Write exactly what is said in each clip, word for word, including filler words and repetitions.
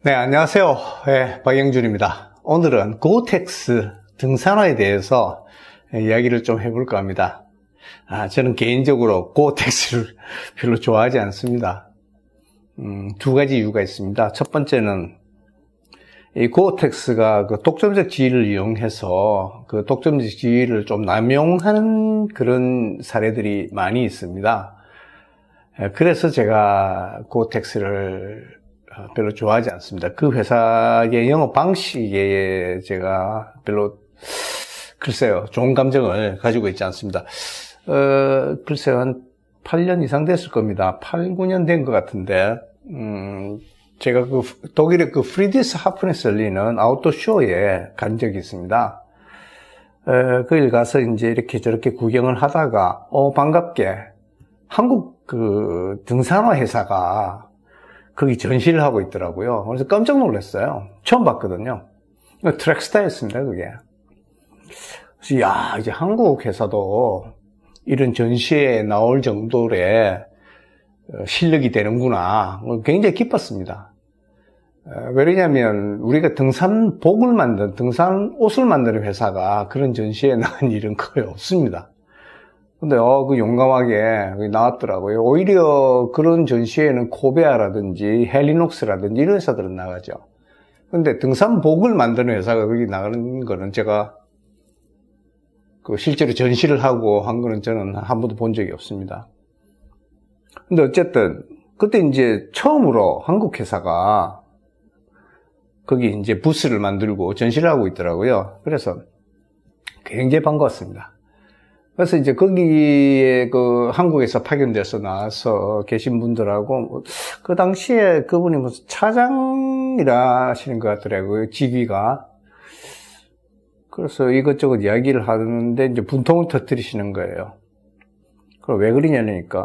네, 안녕하세요. 네, 박영준입니다. 오늘은 고텍스 등산화에 대해서 이야기를 좀 해볼까 합니다. 아, 저는 개인적으로 고텍스를 별로 좋아하지 않습니다. 음, 두 가지 이유가 있습니다. 첫 번째는 이 고텍스가 그 독점적 지위를 이용해서 그 독점적 지위를 좀 남용하는 그런 사례들이 많이 있습니다. 그래서 제가 고텍스를 별로 좋아하지 않습니다. 그 회사의 영업 방식에 제가 별로 글쎄요 좋은 감정을 가지고 있지 않습니다. 어, 글쎄요 한 팔 년 이상 됐을 겁니다. 팔, 구 년 된 것 같은데 음, 제가 그 독일의 그 프리디스 하프네스 열리는 아웃도어 쇼에 간 적이 있습니다. 어, 거길 가서 이제 이렇게 저렇게 구경을 하다가 어 반갑게 한국 그 등산화 회사가 거기 전시를 하고 있더라고요. 그래서 깜짝 놀랐어요. 처음 봤거든요. 트랙스타였습니다, 그게. 그래서, 야, 이제 한국 회사도 이런 전시에 나올 정도의 실력이 되는구나. 굉장히 기뻤습니다. 왜냐면, 우리가 등산복을 만든, 등산 옷을 만드는 회사가 그런 전시에 나간 일은 거의 없습니다. 근데 어, 그 용감하게 나왔더라고요. 오히려 그런 전시회는 코베아라든지 헬리녹스라든지 이런 회사들은 나가죠. 근데 등산복을 만드는 회사가 거기 나가는 거는 제가 그 실제로 전시를 하고 한 거는 저는 한 번도 본 적이 없습니다. 근데 어쨌든 그때 이제 처음으로 한국 회사가 거기 이제 부스를 만들고 전시를 하고 있더라고요. 그래서 굉장히 반가웠습니다. 그래서 이제 거기에 그 한국에서 파견돼서 나와서 계신 분들하고 그 당시에 그분이 무슨 차장이라 하시는 것 같더라고요. 직위가. 그래서 이것저것 이야기를 하는데 이제 분통을 터뜨리시는 거예요. 그럼 왜 그러냐니까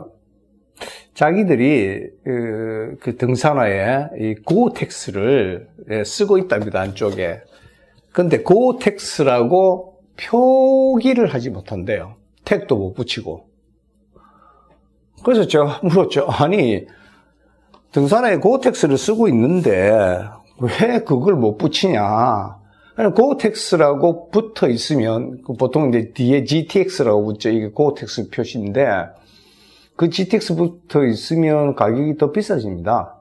자기들이 그, 그 등산화에 이 고텍스를 쓰고 있답니다. 안쪽에. 근데 고텍스라고 표기를 하지 못한대요. 택도 못 붙이고. 그래서 제가 물었죠. 아니, 등산화에 고텍스를 쓰고 있는데 왜 그걸 못 붙이냐. 아니, 고텍스라고 붙어 있으면 보통 이제 뒤에 지티엑스라고 붙죠. 이게 고텍스 표시인데 그 지티엑스 붙어 있으면 가격이 더 비싸집니다.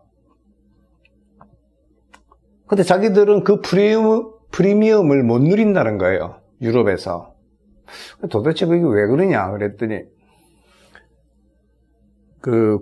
근데 자기들은 그 프리미엄, 프리미엄을 못 누린다는 거예요. 유럽에서. 도대체 그게 왜 그러냐 그랬더니 그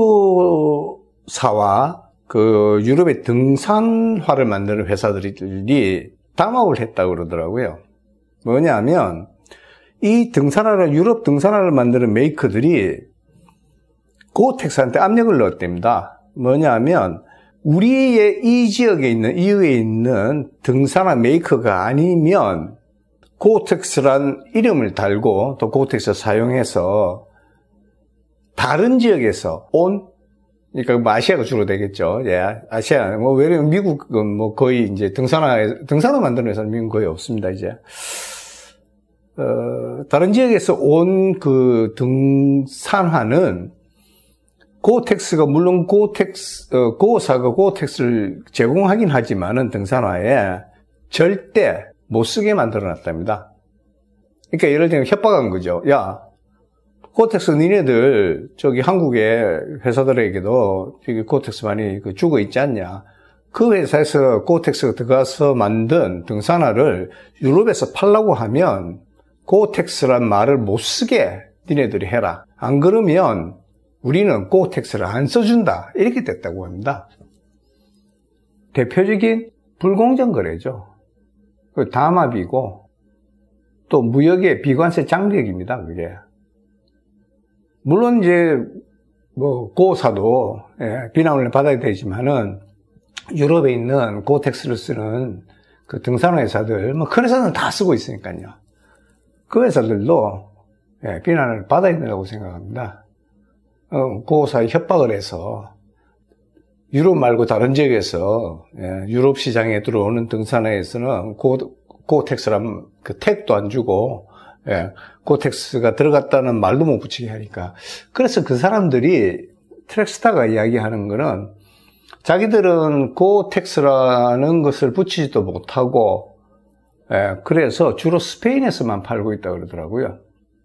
고사와 그 유럽의 등산화를 만드는 회사들이 담합을 했다고 그러더라고요. 뭐냐면 이 등산화를 유럽 등산화를 만드는 메이커들이 고텍스한테 압력을 넣었답니다. 뭐냐면 우리의 이 지역에 있는 이유에 있는 등산화 메이커가 아니면 고텍스란 이름을 달고 또 고텍스 사용해서 다른 지역에서 온, 그러니까 아시아가 주로 되겠죠. 예, 아시아. 뭐 왜냐면 미국은 뭐 거의 이제 등산화 등산화 만드는 회사는 미국 거의 없습니다. 이제 어, 다른 지역에서 온 그 등산화는 고텍스가 물론 고텍스 어, 고사가 고텍스를 제공하긴 하지만은 등산화에 절대 못 쓰게 만들어놨답니다. 그러니까 예를 들면 협박한 거죠. 야, 고텍스 니네들 저기 한국의 회사들에게도 여기 고텍스 많이 그 주고 있지 않냐. 그 회사에서 고텍스가 들어가서 만든 등산화를 유럽에서 팔라고 하면 고텍스란 말을 못 쓰게 니네들이 해라. 안 그러면 우리는 고텍스를 안 써준다. 이렇게 됐다고 합니다. 대표적인 불공정 거래죠. 그 담합이고 또 무역의 비관세 장벽입니다. 그게 물론 이제 뭐 고사도 예, 비난을 받아야 되지만은 유럽에 있는 고텍스를 쓰는 그 등산화 회사들 뭐 큰 회사는 다 쓰고 있으니까요. 그 회사들도 예, 비난을 받아야 된다고 생각합니다. 어, 고사에 협박을 해서 유럽 말고 다른 지역에서 예, 유럽 시장에 들어오는 등산화에서는 고, 고텍스라면 그 택도 안 주고 예, 고텍스가 들어갔다는 말도 못 붙이게 하니까. 그래서 그 사람들이 트랙스타가 이야기하는 거는 자기들은 고텍스라는 것을 붙이지도 못하고, 예, 그래서 주로 스페인에서만 팔고 있다고 그러더라고요.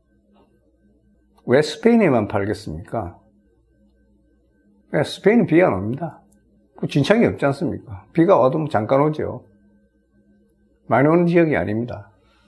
왜 스페인에만 팔겠습니까? 예, 스페인은 비가 안 옵니다. 진창이 없지 않습니까? 비가 와도 잠깐 오죠. 많이 오는 지역이 아닙니다.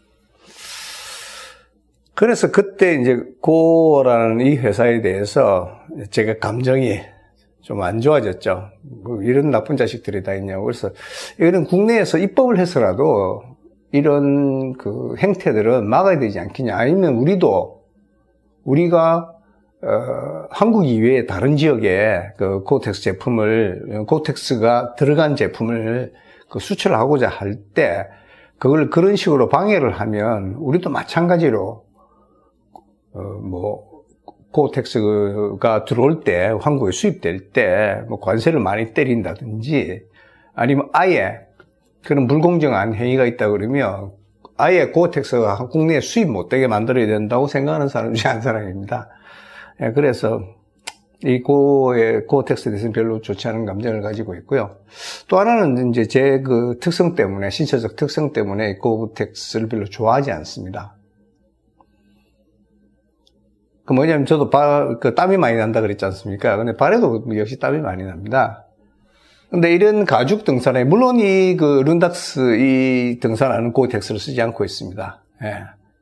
그래서 그때 이제 고라는 이 회사에 대해서 제가 감정이 좀 안 좋아졌죠. 뭐 이런 나쁜 자식들이 다 있냐고. 그래서 이거는 국내에서 입법을 해서라도 이런 그 행태들은 막아야 되지 않겠냐. 아니면 우리도 우리가 어, 한국 이외에 다른 지역에 그 고텍스 제품을 고텍스가 들어간 제품을 그 수출하고자 할 때 그걸 그런 식으로 방해를 하면 우리도 마찬가지로 어, 뭐 고텍스가 들어올 때, 한국에 수입될 때, 뭐, 관세를 많이 때린다든지, 아니면 아예, 그런 불공정한 행위가 있다 그러면, 아예 고텍스가 국내에 수입 못되게 만들어야 된다고 생각하는 사람 중에 한 사람입니다. 예, 그래서, 이 고의, 고텍스에 대해서는 별로 좋지 않은 감정을 가지고 있고요. 또 하나는 이제 제 그 특성 때문에, 신체적 특성 때문에 고텍스를 별로 좋아하지 않습니다. 그 뭐냐면 저도 발, 그 땀이 많이 난다 그랬지 않습니까? 근데 발에도 역시 땀이 많이 납니다. 근데 이런 가죽 등산에, 물론 이 그 룬닥스 이 등산화는 고텍스를 쓰지 않고 있습니다. 예.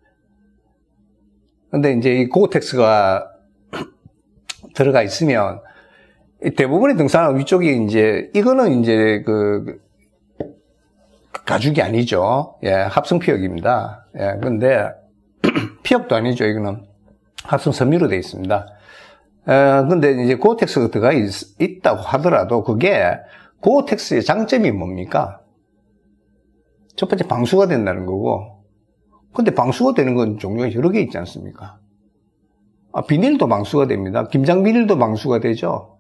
근데 이제 이 고텍스가 들어가 있으면 대부분의 등산화 위쪽이 이제, 이거는 이제 그 가죽이 아니죠. 예, 합성 피혁입니다. 예, 근데 피혁도 아니죠, 이거는. 합성 섬유로 되어 있습니다. 어, 근데 이제 고텍스가 들어가 있, 있다고 하더라도 그게 고텍스의 장점이 뭡니까? 첫 번째 방수가 된다는 거고, 근데 방수가 되는 건 종류가 여러 개 있지 않습니까? 아, 비닐도 방수가 됩니다. 김장 비닐도 방수가 되죠.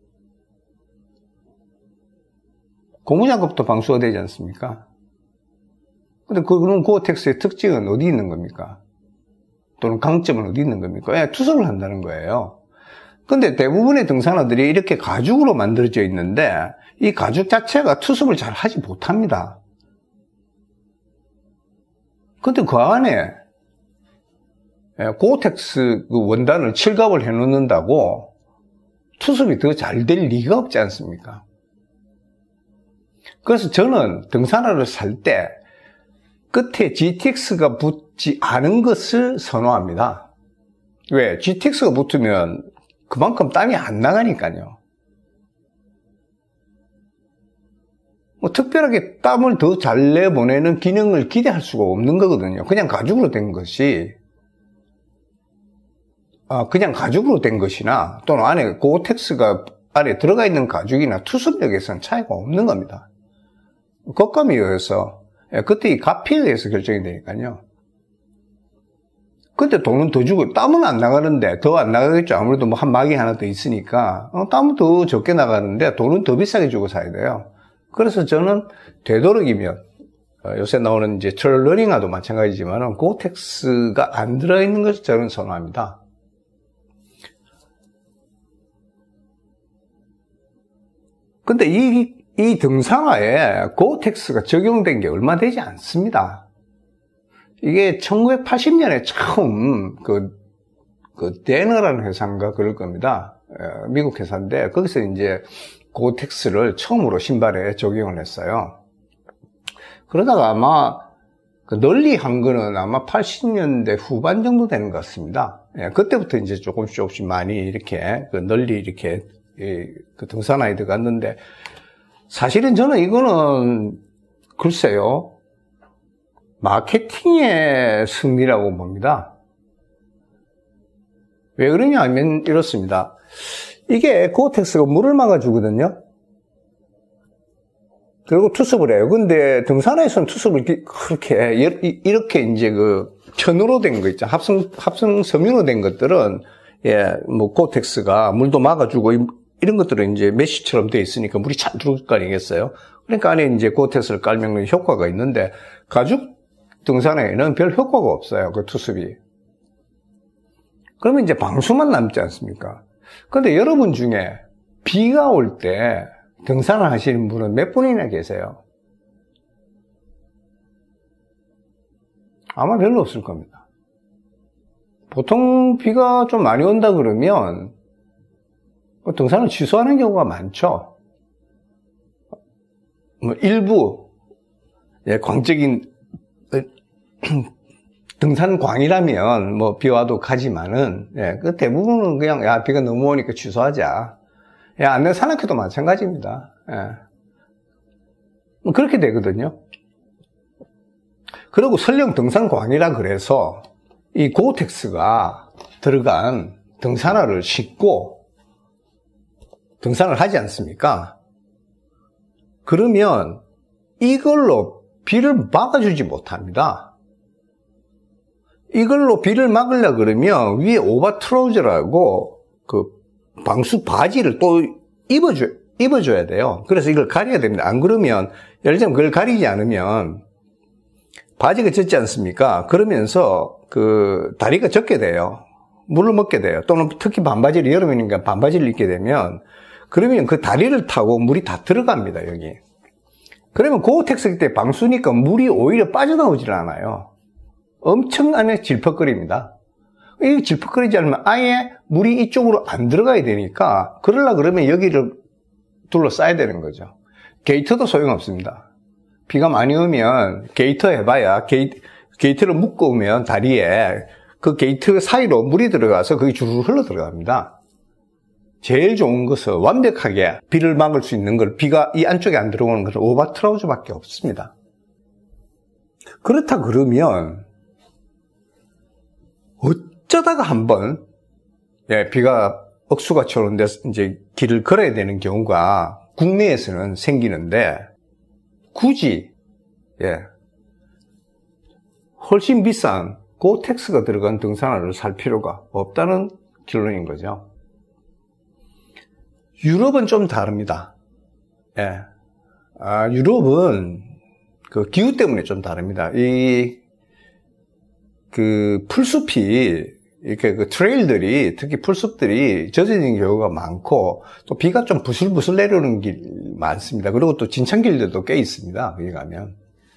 고무장갑도 방수가 되지 않습니까? 근데 그런 고텍스의 특징은 어디 있는 겁니까? 또는 강점은 어디 있는 겁니까? 예, 투석을 한다는 거예요. 근데 대부분의 등산화들이 이렇게 가죽으로 만들어져 있는데 이 가죽 자체가 투석을 잘 하지 못합니다. 근데 그 안에 고텍스 그 원단을 칠갑을 해놓는다고 투석이 더 잘 될 리가 없지 않습니까? 그래서 저는 등산화를 살 때 끝에 지티엑스가 붙지 않은 것을 선호합니다. 왜? 지티엑스가 붙으면 그만큼 땀이 안 나가니까요. 뭐 특별하게 땀을 더 잘 내보내는 기능을 기대할 수가 없는 거거든요. 그냥 가죽으로 된 것이, 아, 그냥 가죽으로 된 것이나 또는 안에 고텍스가 안에 들어가 있는 가죽이나 투석력에서는 차이가 없는 겁니다. 겉감에 의해서, 그때 이 값에 의해서 결정이 되니까요. 근데 돈은 더 주고, 땀은 안 나가는데, 더 안 나가겠죠. 아무래도 뭐 한 막이 하나 더 있으니까, 어, 땀은 더 적게 나가는데, 돈은 더 비싸게 주고 사야 돼요. 그래서 저는 되도록이면, 어, 요새 나오는 이제 트롤러닝화도 마찬가지지만, 고텍스가 안 들어있는 것을 저는 선호합니다. 근데 이, 이 등산화에 고텍스가 적용된 게 얼마 되지 않습니다. 이게 천구백팔십 년에 처음 그, 그 데너라는 회사인가 그럴 겁니다. 미국 회사인데 거기서 이제 고텍스를 처음으로 신발에 적용을 했어요. 그러다가 아마 그 널리 한 거는 아마 팔십 년대 후반 정도 되는 것 같습니다. 예, 그때부터 이제 조금씩 조금씩 많이 이렇게 그 널리 이렇게 이, 그 등산화에 들어갔는데 사실은 저는 이거는 글쎄요. 마케팅의 승리라고 봅니다. 왜 그러냐 하면 이렇습니다. 이게 고텍스가 물을 막아주거든요. 그리고 투습을 해요. 근데 등산화에서는 투습을 그렇게, 이렇게 이제 그 천으로 된 거 있죠. 합성, 합성 섬유로 된 것들은, 예, 뭐 고텍스가 물도 막아주고 이런 것들은 이제 메쉬처럼 되어 있으니까 물이 잘 들어올 거 아니겠어요? 그러니까 안에 이제 고텍스를 깔면 효과가 있는데 가죽 등산화에는 별 효과가 없어요. 그 투습이. 그러면 이제 방수만 남지 않습니까? 근데 여러분 중에 비가 올 때 등산을 하시는 분은 몇 분이나 계세요? 아마 별로 없을 겁니다. 보통 비가 좀 많이 온다 그러면 등산을 취소하는 경우가 많죠. 뭐 일부 예, 광적인 등산광이라면 뭐 비 와도 가지만은 예, 그 대부분은 그냥 야 비가 너무 오니까 취소하자. 예, 안내 산악회도 마찬가지입니다. 예. 뭐 그렇게 되거든요. 그리고 설령 등산광이라 그래서 이 고텍스가 들어간 등산화를 신고 등산을 하지 않습니까? 그러면 이걸로 비를 막아주지 못합니다. 이걸로 비를 막으려 그러면 위에 오버트라우저라고 그 방수 바지를 또 입어줘, 입어줘야 돼요. 그래서 이걸 가려야 됩니다. 안 그러면, 예를 들면 그걸 가리지 않으면 바지가 젖지 않습니까? 그러면서 그 다리가 젖게 돼요. 물을 먹게 돼요. 또는 특히 반바지를 여름이니까 반바지를 입게 되면 그러면 그 다리를 타고 물이 다 들어갑니다, 여기. 그러면 고텍스 때 방수니까 물이 오히려 빠져나오질 않아요. 엄청 안에 질퍽거립니다. 이 질퍽거리지 않으면 아예 물이 이쪽으로 안 들어가야 되니까 그러려 그러면 여기를 둘러싸야 되는 거죠. 게이트도 소용없습니다. 비가 많이 오면 게이트 해봐야 게이트, 게이트를 묶어오면 다리에 그 게이트 사이로 물이 들어가서 거기 주르르 흘러 들어갑니다. 제일 좋은 것은 완벽하게 비를 막을 수 있는 걸, 비가 이 안쪽에 안 들어오는 것은 오버트라우저밖에 없습니다. 그렇다 그러면 어쩌다가 한번 예, 비가 억수같이 오는데 이제 길을 걸어야 되는 경우가 국내에서는 생기는데 굳이 예, 훨씬 비싼 고텍스가 들어간 등산화를 살 필요가 없다는 결론인 거죠. 유럽은 좀 다릅니다. 예. 아, 유럽은 그 기후 때문에 좀 다릅니다. 이, 그 풀숲이, 이렇게 그 트레일들이, 특히 풀숲들이 젖어진 경우가 많고, 또 비가 좀 부슬부슬 내려오는 길 많습니다. 그리고 또 진창길들도 꽤 있습니다. 거기 가면.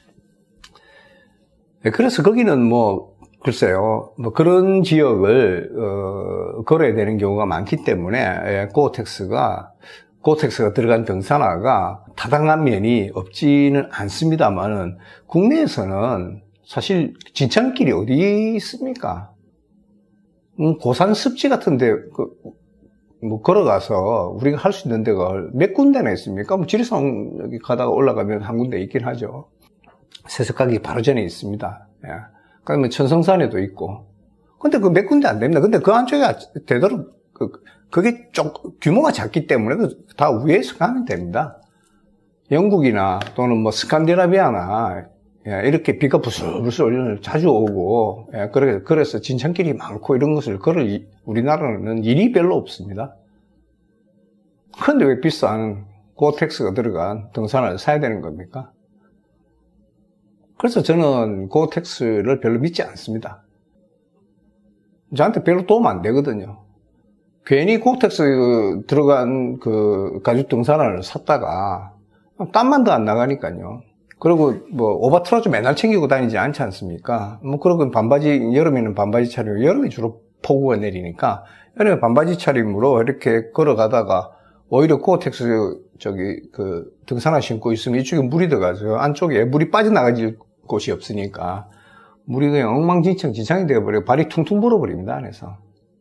예, 그래서 거기는 뭐, 글쎄요, 뭐 그런 지역을 어, 걸어야 되는 경우가 많기 때문에 예, 고텍스가 고텍스가 들어간 등산화가 타당한 면이 없지는 않습니다만은 국내에서는 사실 진창길이 어디 있습니까? 음, 고산 습지 같은데 그, 뭐 걸어가서 우리가 할 수 있는 데가 몇 군데나 있습니까? 뭐 지리산 여기 가다가 올라가면 한 군데 있긴 하죠. 세석가기 바로 전에 있습니다. 예. 그러면 천성산에도 있고. 근데 그 몇 군데 안 됩니다. 근데 그 안쪽에 되도록, 그, 그게 좀 규모가 작기 때문에 다 위에서 가면 됩니다. 영국이나 또는 뭐 스칸디나비아나, 예, 이렇게 비가 부슬부슬 자주 오고, 예, 그래서, 그래서 진창길이 많고 이런 것을 걸을 우리나라는 일이 별로 없습니다. 그런데 왜 비싼 고텍스가 들어간 등산화를 사야 되는 겁니까? 그래서 저는 고텍스를 별로 믿지 않습니다. 저한테 별로 도움 안 되거든요. 괜히 고텍스 들어간 그 가죽 등산화를 샀다가 땀만 더 안 나가니까요. 그리고 뭐 오버트라우저 맨날 챙기고 다니지 않지 않습니까? 뭐 그러고 반바지, 여름에는 반바지 차림, 여름에 주로 폭우가 내리니까 여름에 반바지 차림으로 이렇게 걸어가다가 오히려 고텍스 저기 그 등산화 신고 있으면 이쪽에 물이 들어가서 안쪽에 물이 빠져나가질 곳이 없으니까 물이 그냥 엉망진창 진창이 되어버리고 발이 퉁퉁 불어버립니다, 안에서.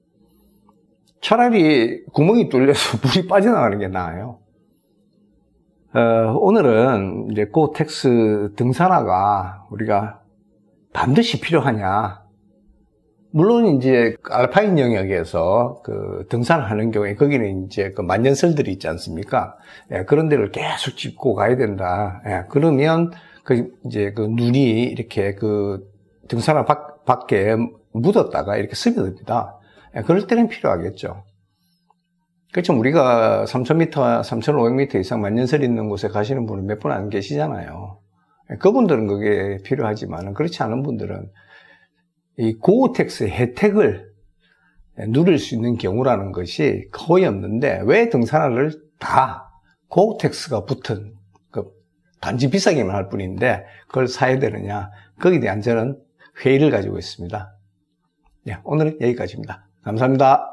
차라리 구멍이 뚫려서 물이 빠져나가는 게 나아요. 어, 오늘은 이제 고텍스 등산화가 우리가 반드시 필요하냐. 물론 이제 알파인 영역에서 그 등산을 하는 경우에 거기는 이제 그 만년설들이 있지 않습니까? 예, 그런 데를 계속 짚고 가야 된다. 예, 그러면 그 이제 그 눈이 이렇게 그 등산화 밖, 밖에 묻었다가 이렇게 스며듭니다. 예, 그럴 때는 필요하겠죠. 그렇죠. 우리가 삼천 미터, 삼천오백 미터 이상 만년설 있는 곳에 가시는 분은 몇 분 안 계시잖아요. 예, 그분들은 그게 필요하지만 그렇지 않은 분들은 이 고텍스 혜택을 누릴 수 있는 경우라는 것이 거의 없는데 왜 등산화를 다 고텍스가 붙은 그 단지 비싸기만 할 뿐인데 그걸 사야 되느냐, 거기에 대한 저는 회의를 가지고 있습니다. 네, 오늘은 여기까지입니다. 감사합니다.